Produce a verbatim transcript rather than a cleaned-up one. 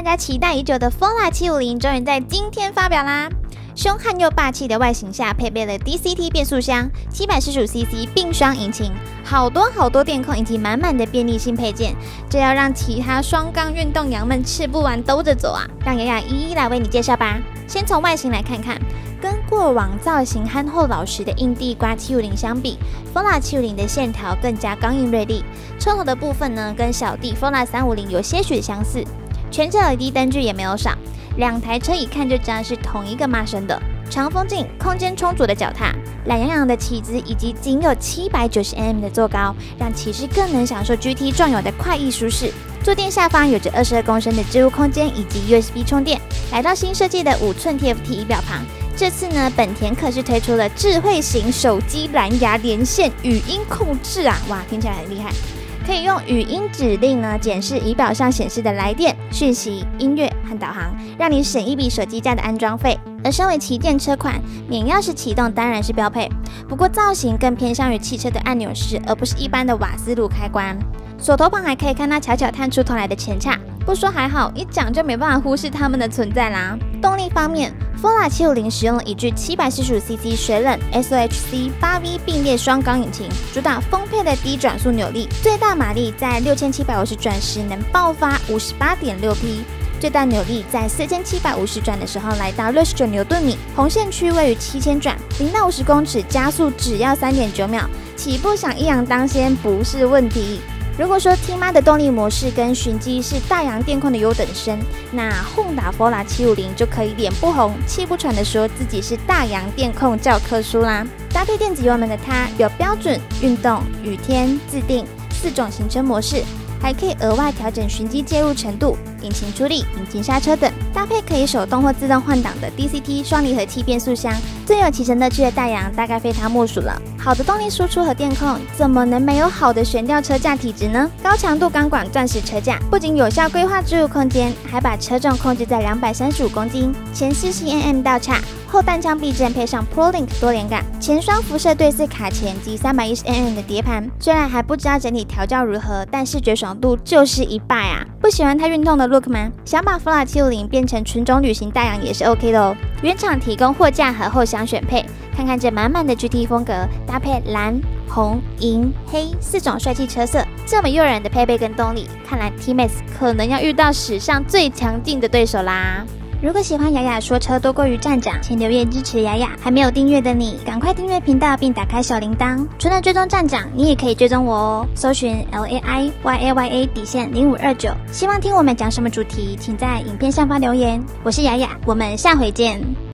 家期待已久的 Fola 七五零终于在今天发表啦！凶悍又霸气的外形下，配备了 D C T 变速箱、七百四十五 C C 并双引擎，好多好多电控以及满满的便利性配件，这要让其他双缸运动羊们吃不完兜着走啊！让雅雅一一来为你介绍吧。先从外形来看看，跟过往造型憨厚老实的硬地瓜七五零相比 ，Fola 七五零的线条更加刚硬锐利。车头的部分呢，跟小弟 Fola 三五零有些许相似，全车 L E D 灯具也没有少。两台车一看就知道是同一个骂声的，长风镜、空间充足的脚踏、懒洋洋的骑姿以及仅有七百九十毫米的座高，让骑士更能享受 G T 壮有的快意舒适。坐垫下方有着二十二公升的置物空间以及 U S B 充电。来到新设计的五寸 T F T 仪表盘，这次呢，本田可是推出了智慧型手机蓝牙连线语音控制啊，哇，听起来很厉害。可以用语音指令呢检视仪表上显示的来电、讯息、音乐和导航，让你省一笔手机架的安装费。而身为旗舰车款，免钥匙启动当然是标配，不过造型更偏向于汽车的按钮式，而不是一般的瓦斯炉开关。锁头旁还可以看到悄悄探出头来的前叉，不说还好，一讲就没办法忽视它们的存在啦。动力方面 ，Fola 七五零使用了一具七百四十五 C C 水冷 S O H C 八 V 并列双缸引擎，主打丰沛的低转速扭力，最大马力在六千七百五十转时能爆发 五十八点六匹。最大扭力在四千七百五十转的时候来到六十九牛顿米，红线区位于七千转，零到五十公尺加速只要 三点九秒，起步想一扬当先不是问题。如果说 T 妈的动力模式跟寻机是大洋电控的优等生，那 Honda Fola 七五零就可以脸不红气不喘的说自己是大洋电控教科书啦。搭配电子油门的它，有标准、运动、雨天、自定四种行车模式，还可以额外调整循迹介入程度、引擎出力、引擎刹车等，搭配可以手动或自动换挡的 D C T 双离合器变速箱，最有骑乘乐趣的大洋大概非它莫属了。好的动力输出和电控，怎么能没有好的悬吊车架体质呢？高强度钢管钻石车架不仅有效规划置物空间，还把车重控制在两百三十五公斤，前四十 M M 倒叉，后弹枪避震配上 ProLink 多连杆，前双辐射对似卡钳及三百一十 M M 的碟盘。虽然还不知道整体调教如何，但视觉爽度就是一拜啊！不喜欢它运动的 look 吗？想把 Fola 七五零变成纯种旅行大洋也是 OK 的哦。原厂提供货架和后箱选配，看看这满满的 G T 风格，搭配蓝、红、银、黑四种帅气车色，这么诱人的配备跟动力，看来 T-Max 可能要遇到史上最强劲的对手啦。如果喜欢雅雅说车多过于站长，请留言支持雅雅。还没有订阅的你，赶快订阅频道并打开小铃铛。除了追踪站长，你也可以追踪我哦，搜寻 L A I Y A Y A 底线零五二九。希望听我们讲什么主题，请在影片上方留言。我是雅雅，我们下回见。